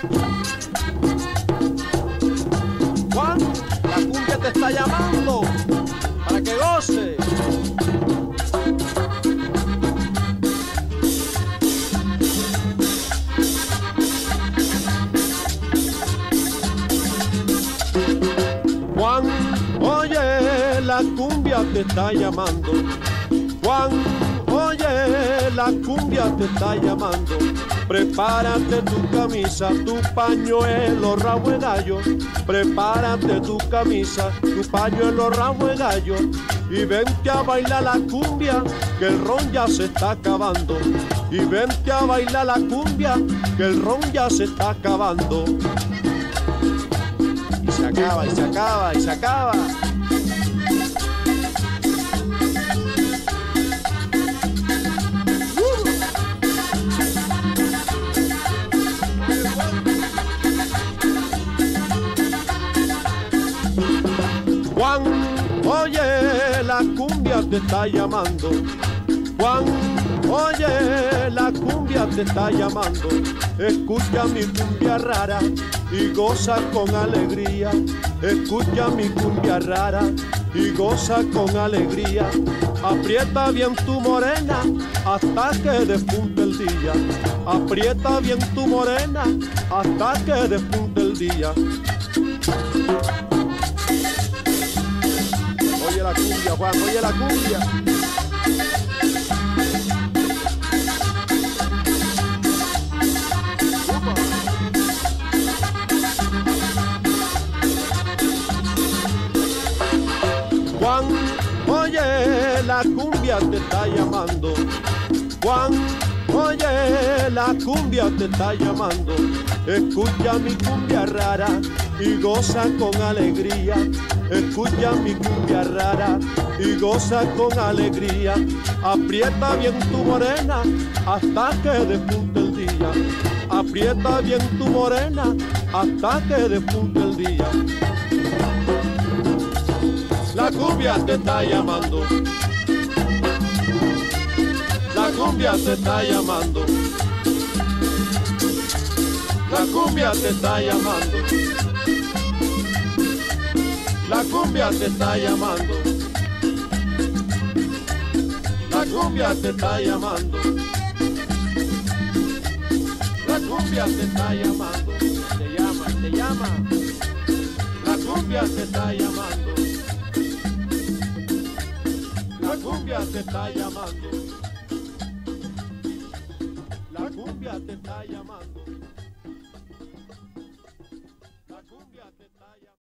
Juan, la cumbia te está llamando para que goce. Juan, oye, la cumbia te está llamando. Juan, oye, la cumbia te está llamando. Prepárate tu camisa, tu pañuelo, rabo de gallo. Prepárate tu camisa, tu pañuelo, rabo de gallo. Y vente a bailar la cumbia, que el ron ya se está acabando. Y vente a bailar la cumbia, que el ron ya se está acabando. Y se acaba, y se acaba, y se acaba. Juan, oye, la cumbia te está llamando. Juan, oye, la cumbia te está llamando. Escucha mi cumbia rara y goza con alegría. Escucha mi cumbia rara y goza con alegría. Aprieta bien tu morena hasta que despunte el día. Aprieta bien tu morena hasta que despunte el día. Oye la cumbia, Juan, oye la cumbia. Juan, oye, la cumbia te está llamando. Juan, oye, la cumbia te está llamando. Escucha mi cumbia rara y goza con alegría. Escucha mi cumbia rara y goza con alegría. Aprieta bien tu morena hasta que despunte el día. Aprieta bien tu morena hasta que despunte el día. La cumbia te está llamando. La cumbia te está llamando. La cumbia te está llamando. La cumbia te está llamando. La cumbia te está llamando. La cumbia te está llamando. Te llama, te llama. La cumbia te está llamando. La cumbia te está llamando. La cumbia te está llamando.